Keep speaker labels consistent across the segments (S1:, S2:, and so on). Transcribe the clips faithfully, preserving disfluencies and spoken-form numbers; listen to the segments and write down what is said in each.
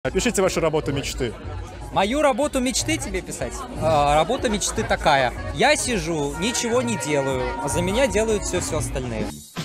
S1: Опишите вашу работу мечты.
S2: Мою работу мечты тебе писать? А, работа мечты такая. Я сижу, ничего не делаю, а за меня делают все-все остальные.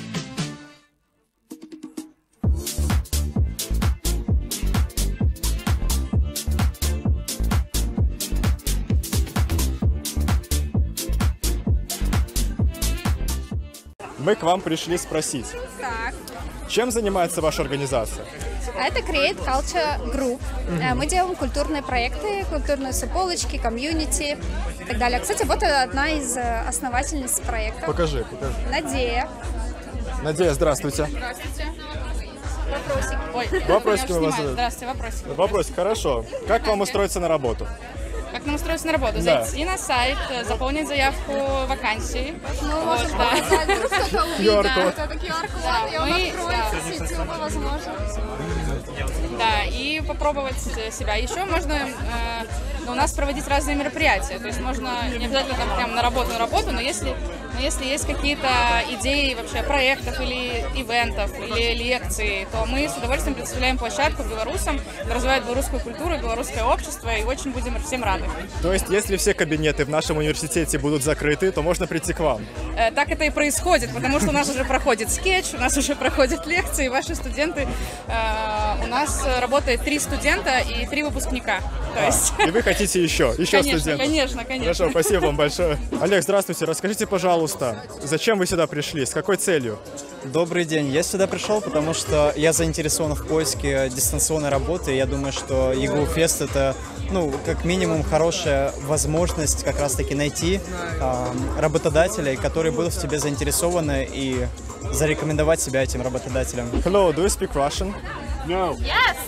S1: Мы к вам пришли спросить,
S3: Так.
S1: чем занимается ваша организация?
S3: Это Create Culture Group. Mm-hmm. Мы делаем культурные проекты, культурные суполочки, комьюнити и так далее. Кстати, вот одна из основательниц проекта.
S1: Покажи, покажи.
S3: Надея.
S1: Надея, здравствуйте.
S4: Здравствуйте.
S3: Вопросик.
S4: Ой,
S1: Вопросики мы вас...
S4: Здравствуйте, вопросик.
S1: Вопрос, хорошо. Как вам устроиться на работу?
S4: Как нам устроиться на работу?
S1: Да.
S4: Зайти на сайт, заполнить заявку вакансии.
S3: Мы
S4: Вот,
S3: можем
S4: да.
S3: показать, вдруг кто-то увидит.
S1: ку ар код.
S3: Это ку ар код,
S4: Да,
S3: и он
S4: мы-
S3: откроется с ютуба, возможно.
S4: Да, и попробовать себя. Еще можно э, ну, у нас проводить разные мероприятия. То есть можно не обязательно там прям на работу, на работу, но если, но если есть какие-то идеи вообще проектов или ивентов, или лекций, то мы с удовольствием предоставляем площадку белорусам, развивать белорусскую культуру, белорусское общество, и очень будем всем рады.
S1: То есть, если все кабинеты в нашем университете будут закрыты, то можно прийти к вам?
S4: Э, Так это и происходит, потому что у нас уже проходит скетч, у нас уже проходят лекции, ваши студенты. э, У нас работает три студента и три выпускника. То есть...
S1: И вы хотите еще? Еще
S4: Конечно,
S1: студентов?
S4: конечно, конечно.
S1: Хорошо, спасибо вам большое. Олег, здравствуйте. Расскажите, пожалуйста, зачем вы сюда пришли? С какой целью?
S5: Добрый день. Я сюда пришел, потому что я заинтересован в поиске дистанционной работы. Я думаю, что ЕГУ-фест — это, ну, как минимум, хорошая возможность как раз-таки найти э, работодателей, которые будут в тебе заинтересованы, и зарекомендовать себя этим работодателям.
S1: Hello, do you speak Russian?
S6: No,
S3: Yes,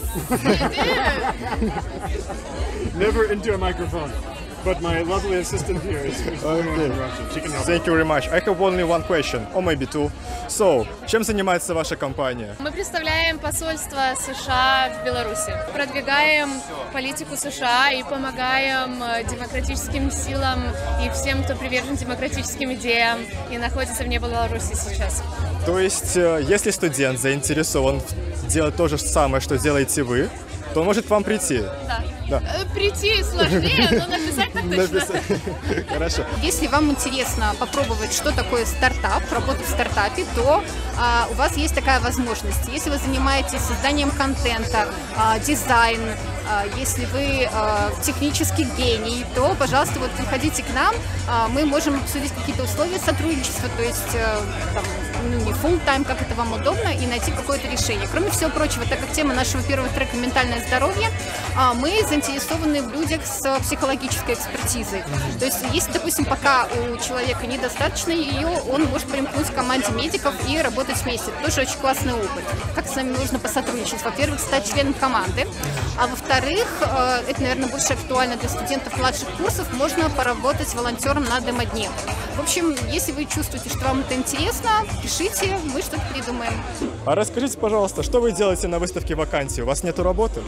S6: never into a microphone. But my lovely assistant here is is fluent in Russian. She can help.
S1: Thank you very much. I have only one question, or maybe two. So, чем занимается ваша компания?
S7: Мы представляем посольство США в Беларуси. Продвигаем политику США и помогаем э, демократическим силам и всем, кто привержен демократическим идеям и находится вне Беларуси сейчас.
S1: То есть, э, если студент заинтересован делать то же самое, что делаете вы, то он может к вам прийти.
S7: Да.
S1: Да.
S7: Э, Прийти сложнее, но написать так точно.
S1: Написать. Хорошо.
S3: Если вам интересно попробовать, что такое стартап, работу в стартапе, то а, у вас есть такая возможность. Если вы занимаетесь созданием контента, а, дизайн, а, если вы а, технический гений, то, пожалуйста, вот приходите к нам, а, мы можем обсудить какие-то условия сотрудничества, то есть а, там, ну, не full time, как это вам удобно, и найти какое-то решение. Кроме всего прочего, так как тема нашего первого трека «Ментальное здоровье», а, мы заинтересованы в людях с психологической экспертизой. То есть, если, допустим, пока у человека недостаточно ее, он может примкнуть к команде медиков и работать вместе. Это тоже очень классный опыт. Как с вами нужно посотрудничать? Во-первых, стать членом команды, а во-вторых, э, это, наверное, больше актуально для студентов младших курсов, можно поработать волонтером на демо-дне. В общем, если вы чувствуете, что вам это интересно, пишите, мы что-то придумаем.
S1: А расскажите, пожалуйста, что вы делаете на выставке вакансий? У вас нету работы?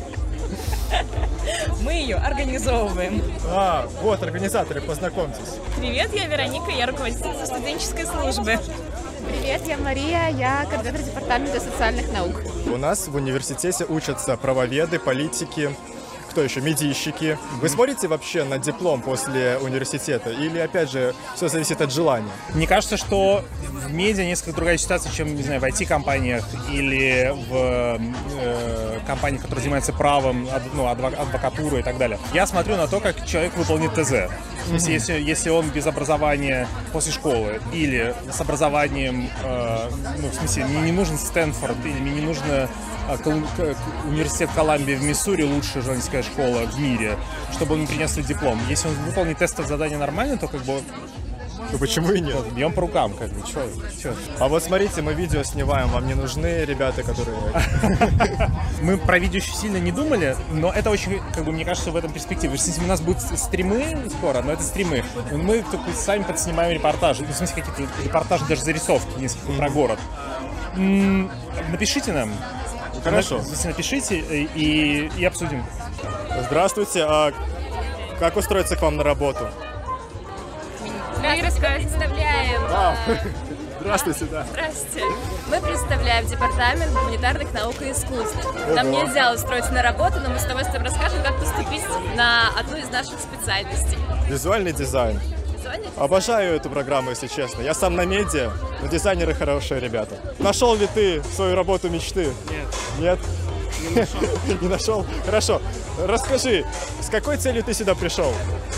S8: Мы ее организовываем.
S1: А, вот организаторы, познакомьтесь.
S8: Привет, я Вероника, я руководительница студенческой службы.
S3: Привет, я Мария, я координатор департамента социальных наук.
S1: У нас в университете учатся правоведы, политики, кто еще, медийщики. Вы смотрите вообще на диплом после университета? Или, опять же, все зависит от желания?
S9: Мне кажется, что в медиа несколько другая ситуация, чем, не знаю, в ай ти-компаниях или в э, компаниях, которые занимаются правом, ад, ну, адвок, адвокатурой и так далее. Я смотрю на то, как человек выполнит ТЗ. То есть, если, если он без образования после школы или с образованием, э, ну, в смысле, мне не нужен Стэнфорд или мне не нужно э, Кол- университет Колумбии в Миссури, лучшая журналистская школа в мире, чтобы он мне принес свой диплом. Если он выполнит тестовое задание нормально, то как бы...
S1: Ну почему и нет?
S9: Бьем по рукам, как бы, чё, чё.
S1: А вот смотрите, мы видео снимаем, вам не нужны ребята, которые...
S9: Мы про видео еще сильно не думали, но это очень, как бы, мне кажется, в этом перспективе. Если у нас будут стримы скоро, но это стримы, мы только сами подснимаем репортажи, ну, в смысле, какие-то репортажи, даже зарисовки несколько про город. М-м, напишите нам.
S1: Хорошо.
S9: Если напишите и, и обсудим.
S1: Здравствуйте, а как устроиться к вам на работу?
S7: Мы представляем
S1: Здравствуйте, да.
S8: Здравствуйте. Мы представляем департамент гуманитарных наук и искусств. Нам нельзя устроиться на работу, но мы с удовольствием расскажем, как поступить на одну из наших специальностей.
S1: Визуальный дизайн.
S8: Визуальный дизайн.
S1: Обожаю эту программу, если честно. Я сам на медиа, но дизайнеры хорошие ребята. Нашел ли ты свою работу мечты?
S6: Нет.
S1: Нет? Не нашел. Не нашел? Хорошо. Расскажи, с какой целью ты сюда пришел?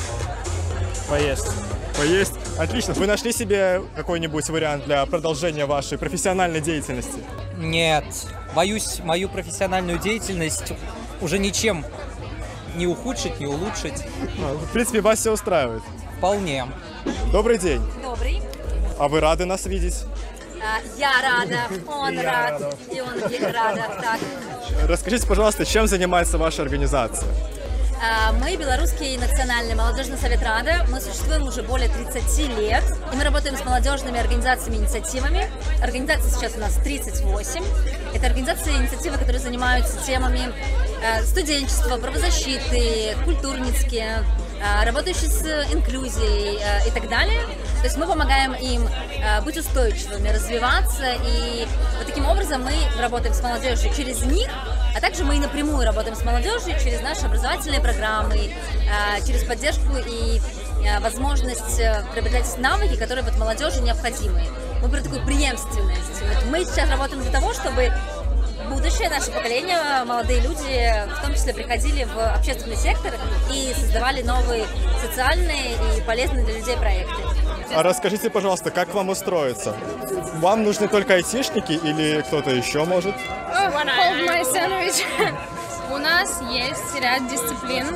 S6: Поесть.
S1: Поесть? Отлично. Вы нашли себе какой-нибудь вариант для продолжения вашей профессиональной деятельности?
S2: Нет, боюсь мою профессиональную деятельность уже ничем не ухудшить, не улучшить.
S1: В принципе, вас все устраивает.
S2: Вполне.
S1: Добрый день.
S10: Добрый.
S1: А вы рады нас видеть?
S10: А, я рада, он рад, и он рада. Так.
S1: Расскажите, пожалуйста, чем занимается ваша организация?
S10: А, мы Белорусский национальный молодежный совет Рада. Мы существуем уже более тридцати лет. И мы работаем с молодежными организациями и инициативами. Организаций сейчас у нас тридцать восемь. Это организации и инициативы, которые занимаются темами э, студенчества, правозащиты, культурницкие, э, работающие с инклюзией э, и так далее. То есть мы помогаем им э, быть устойчивыми, развиваться. И вот таким образом мы работаем с молодежью через них. А также мы и напрямую работаем с молодежью через наши образовательные программы, через поддержку и возможность приобретать навыки, которые вот молодежи необходимы. Мы про такую преемственность. Вот мы сейчас работаем для того, чтобы будущее, наше поколение, молодые люди, в том числе, приходили в общественный сектор и создавали новые социальные и полезные для людей проекты.
S1: А расскажите, пожалуйста, как вам устроиться? Вам нужны только айтишники или кто-то еще может?
S7: Hold my sandwich. У нас есть ряд дисциплин,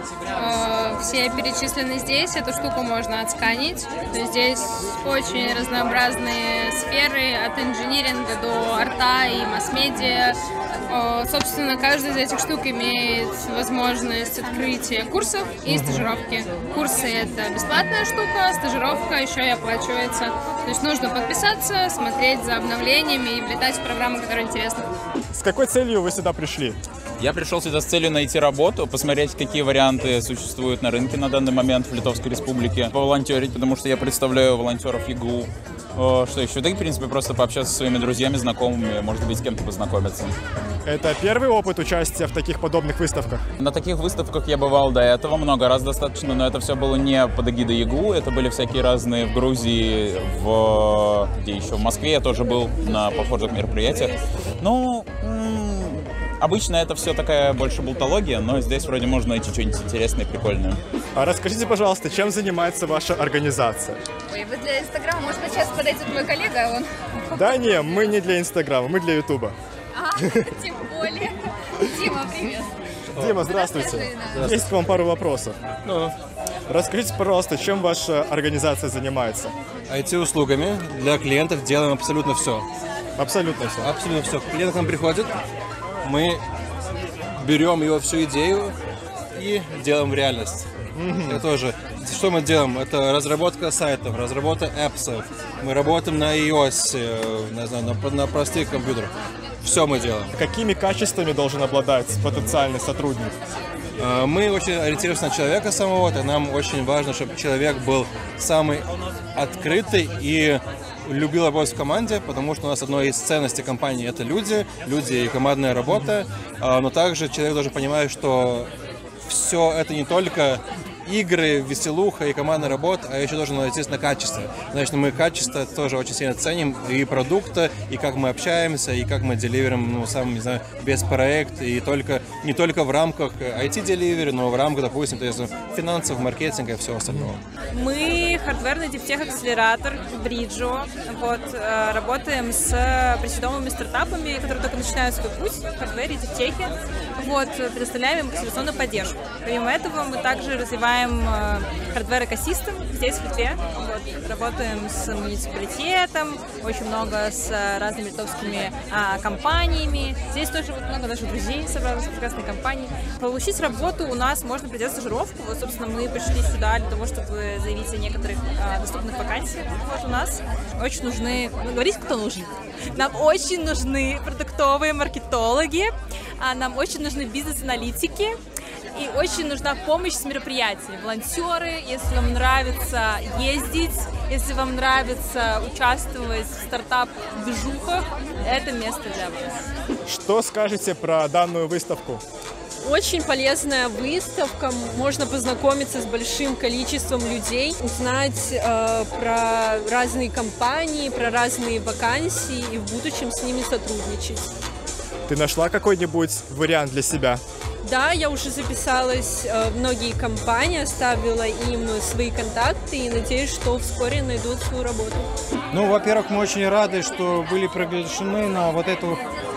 S7: э, все перечислены здесь, эту штуку можно отсканить. То есть здесь очень разнообразные сферы, от инжиниринга до арта и масс-медиа. Э, собственно, каждая из этих штук имеет возможность открытия курсов и стажировки. Курсы — это бесплатная штука, стажировка еще и оплачивается. То есть нужно подписаться, смотреть за обновлениями и влетать в программы, которые интересны.
S1: С какой целью вы сюда пришли?
S11: Я пришел сюда с целью найти работу, посмотреть, какие варианты существуют на рынке на данный момент в Литовской Республике, поволонтерить, потому что я представляю волонтеров ЕГУ. Что еще? Да и, в принципе, просто пообщаться со своими друзьями, знакомыми, может быть, с кем-то познакомиться.
S1: Это первый опыт участия в таких подобных выставках?
S11: На таких выставках я бывал до этого, много раз достаточно, но это все было не под эгидой ЕГУ, это были всякие разные в Грузии, в... где еще? В Москве я тоже был на похожих мероприятиях. Ну... Обычно это все такая больше болтология, но здесь вроде можно найти что-нибудь интересное и прикольное.
S1: А расскажите, пожалуйста, чем занимается ваша организация?
S3: Ой, вы для Инстаграма, может быть, сейчас подойдет мой коллега, он...
S1: Да не, мы не для Инстаграма, мы для Ютуба.
S3: А, тем более. Дима, привет.
S1: Дима, здравствуйте. Есть к вам пару вопросов.
S12: Ну.
S1: Расскажите, пожалуйста, чем ваша организация занимается?
S12: ай ти-услугами для клиентов делаем абсолютно все.
S1: Абсолютно все?
S12: Абсолютно все. Клиент к нам приходит, мы берем его всю идею и делаем в реальность. Mm-hmm. Это тоже. Что мы делаем? Это разработка сайтов, разработка апсов. Мы работаем на iOS, не знаю, на, на простых компьютерах. Все мы делаем.
S1: Какими качествами должен обладать потенциальный сотрудник?
S12: Мы очень ориентируемся на человека самого. И нам очень важно, чтобы человек был самый открытый и любил работать в команде, потому что у нас одной из ценностей компании — это люди, люди и командная работа, но также человек должен понимать, что все это не только игры, веселуха и командная работа, а еще должен найтись на качестве. Значит, мы качество тоже очень сильно ценим, и продукта, и как мы общаемся, и как мы деливерим, ну, сам, не знаю, без проекта, и только, не только в рамках ай ти-деливери, но в рамках, допустим, то есть финансов, маркетинга и всего остального.
S8: Мы хардверный диптех-акселератор Бриджо. Вот, работаем с пресидомыми стартапами, которые только начинают свой путь в хардвере и диптехе. Вот, предоставляем им акселерационную поддержку. Помимо этого, мы также развиваем хардвер-экосистем здесь, в Литве. Вот, работаем с муниципалитетом, очень много с разными литовскими а, компаниями. Здесь тоже вот много наших друзей собралось в прекрасной компании. Получить работу у нас можно пройти стажировку. Вот, собственно, мы пришли сюда для того, чтобы заявить о некоторых а, доступных вакансиях. Вот у нас очень нужны, ну, говорите, кто нужен. Нам очень нужны продуктовые маркетологи, а нам очень нужны бизнес-аналитики. и очень нужна помощь с мероприятиями. Волонтеры, если вам нравится ездить, если вам нравится участвовать в стартап-движухах, это место для вас.
S1: Что скажете про данную выставку?
S13: Очень полезная выставка, можно познакомиться с большим количеством людей, узнать э, про разные компании, про разные вакансии и в будущем с ними сотрудничать.
S1: Ты нашла какой-нибудь вариант для себя?
S13: Да, я уже записалась э, в многие компании, оставила им свои контакты и надеюсь, что вскоре найдут свою работу.
S5: Ну, во-первых, мы очень рады, что были приглашены на вот эту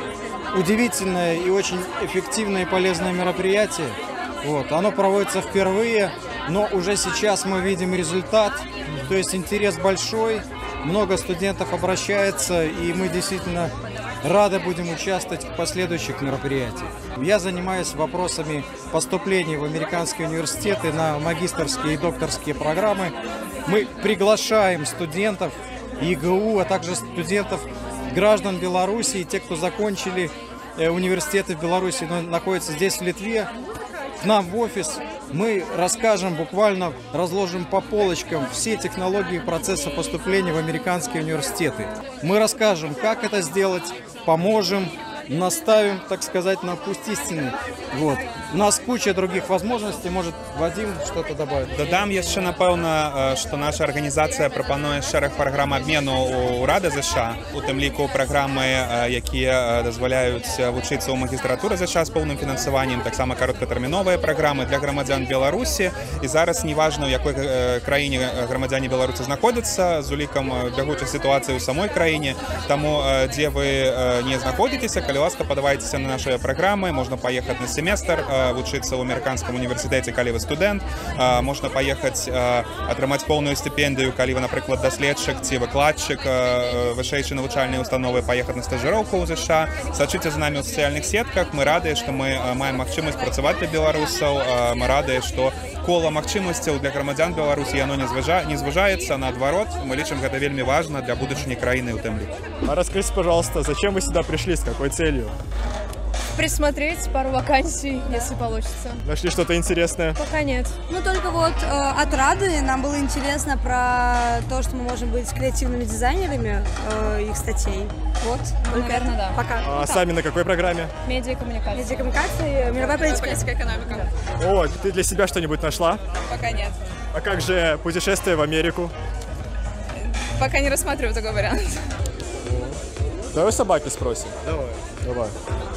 S5: удивительное и очень эффективное и полезное мероприятие. Вот. Оно проводится впервые, но уже сейчас мы видим результат. То есть интерес большой, много студентов обращается, и мы действительно рады будем участвовать в последующих мероприятиях. Я занимаюсь вопросами поступления в американские университеты на магистерские и докторские программы. Мы приглашаем студентов ЕГУ, а также студентов граждан Беларуси и те, кто закончили э, университеты в Беларуси, но находятся здесь, в Литве, к нам в офис. Мы расскажем, буквально разложим по полочкам все технологии процесса поступления в американские университеты. Мы расскажем, как это сделать, поможем, наставим, так сказать, на путь истины. Вот. У нас куча других возможностей. Может, Вадим что-то добавить?
S14: Додам яшчэ, напэўна, што наша арганізацыя прапануе шэраг праграм абмену ў Урада ЗША, у тым ліку праграмы, якія дазваляюць вучыцца ў магістратуры ЗША з поўным фінансаваннем, таксама кароткатэрміновыя праграмы для грамадзян Беларусі. І зараз неважна, у якой краіне грамадзяне Беларусі знаходзяцца, з улікам бягучай сітуацыі ў самой краіне. Таму, дзе вы не знаходзіцеся, калі ласка, падавайцеся на наши праграмы, можна паехаць на семестр, вучыцца ў амерыканскім універсітэце, калі вы студэнт, можна паехаць атрымаць поўную стыпендыю, калі вы, напрыклад, даследчык ці выкладчык вышэйшай навучальнай установы, паехаць на стажыроўку ў ЗША. Сачыце за намі ў сацыяльных сетках. Мы радыя, што мы маем магчымасць працаваць для беларусаў. Мы радыя, што кола магчымасцяў для грамадзян Беларусі яно не звужаецца, наадварот. Мы лічым, гэта вельмі важна для будучыні краіны ў тым ліку.
S1: А расскажите, пожалуйста, зачем вы сюда пришли, с какой целью?
S7: Присмотреть пару вакансий, если получится.
S1: Нашли что-то интересное?
S7: Пока нет.
S15: Ну, только вот э, от Рады нам было интересно про то, что мы можем быть креативными дизайнерами э, их статей. Вот. Только
S7: наверное, да.
S15: Пока.
S1: А
S15: Пока.
S1: сами на какой программе?
S7: Медиакоммуникация.
S15: Медиакоммуникация, мировая политика.
S7: Политика, экономика.
S15: Да.
S1: О, ты для себя что-нибудь нашла?
S7: Пока нет.
S1: А как же путешествие в Америку?
S7: Пока не рассматриваю такой вариант.
S1: Давай собаки спросим.
S6: Давай.
S1: Давай.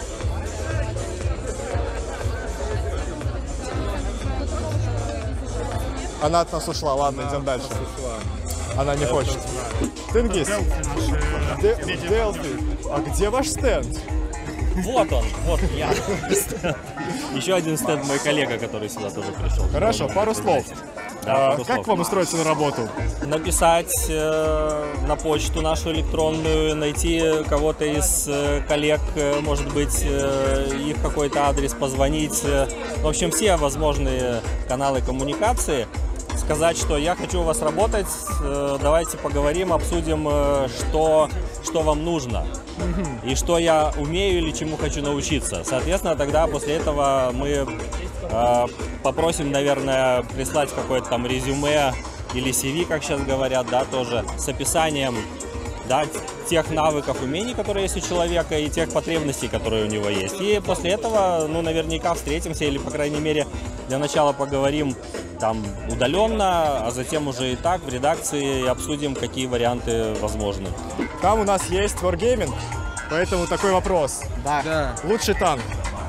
S1: Она от нас ушла, ладно, идем дальше. Она не хочет. Тенгиз, Делфи, а где ваш стенд?
S16: Вот он, вот я. Еще один стенд мой коллега, который сюда тоже пришел.
S1: Хорошо, пару слов.
S16: Да,
S1: а,
S16: пару
S1: как
S16: слов.
S1: вам устроиться на работу?
S16: Написать э, на почту нашу электронную, найти кого-то из э, коллег, э, может быть, э, их какой-то адрес, позвонить. Э, в общем, все возможные каналы коммуникации. Сказать, что я хочу у вас работать, э, давайте поговорим, обсудим, э, что, что вам нужно. И что я умею или чему хочу научиться. Соответственно, тогда после этого мы э, попросим, наверное, прислать какое-то там резюме или си ви, как сейчас говорят, да, тоже с описанием, да, тех навыков, умений, которые есть у человека, и тех потребностей, которые у него есть. И после этого, ну, наверняка встретимся или, по крайней мере, для начала поговорим там удаленно, а затем уже и так в редакции обсудим, какие варианты возможны.
S1: Там у нас есть Wargaming, поэтому такой вопрос.
S5: Да. да.
S1: Лучший танк?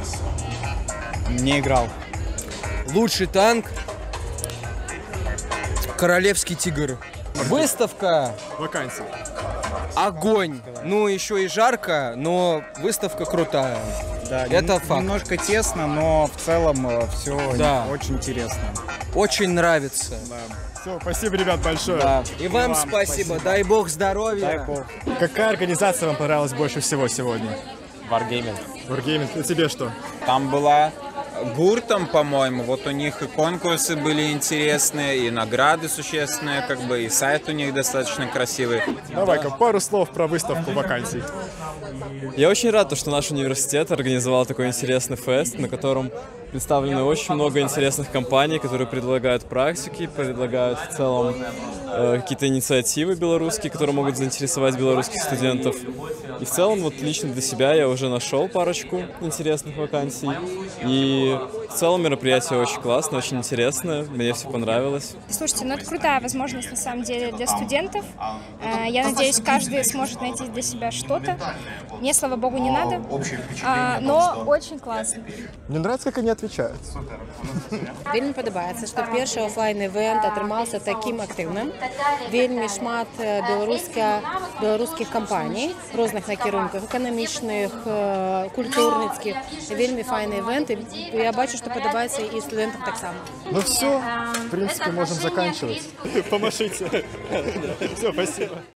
S5: Не играл.
S17: Лучший танк? Королевский тигр. Выставка.
S1: Вакансия.
S17: Огонь. Ну, еще и жарко, но выставка крутая.
S5: Да,
S17: это
S5: нем-
S17: факт.
S5: Немножко тесно, но в целом все
S17: Да.
S5: очень интересно.
S17: Очень нравится.
S1: Да. Все, спасибо, ребят, большое.
S17: Да. И, и вам, вам спасибо. спасибо. Дай бог здоровья.
S5: Дай бог.
S1: Какая организация вам понравилась больше всего сегодня?
S11: Wargaming.
S1: Wargaming. А тебе что?
S11: Там была Гуртом, по-моему, вот у них и конкурсы были интересные, и награды существенные, как бы, и сайт у них достаточно красивый.
S1: Давай-ка пару слов про выставку вакансий.
S18: Я очень рад, что наш университет организовал такой интересный фест, на котором представлено очень много интересных компаний, которые предлагают практики, предлагают в целом э, какие-то инициативы белорусские, которые могут заинтересовать белорусских студентов. И в целом, вот лично для себя я уже нашел парочку интересных вакансий. И в целом мероприятие очень классное, очень интересное, мне все понравилось.
S19: Слушайте, ну это крутая возможность на самом деле для студентов. Я надеюсь, каждый сможет найти для себя что-то. Мне, слава богу, не надо, но очень классно.
S1: Мне нравится, как они отвечают.
S20: Вельмі падабаецца, што першы офлайн-івент атрымаўся такім актыўным. Вельмі шмат беларуска, беларускіх кампаній, розных накірунках, эканамічных, культурніцкіх. Вельмі файны івент. Я бачу, што падабаецца і студэнтам таксама.
S1: Ну все, в принципе, можем заканчивать. Помашите. Все, спасибо.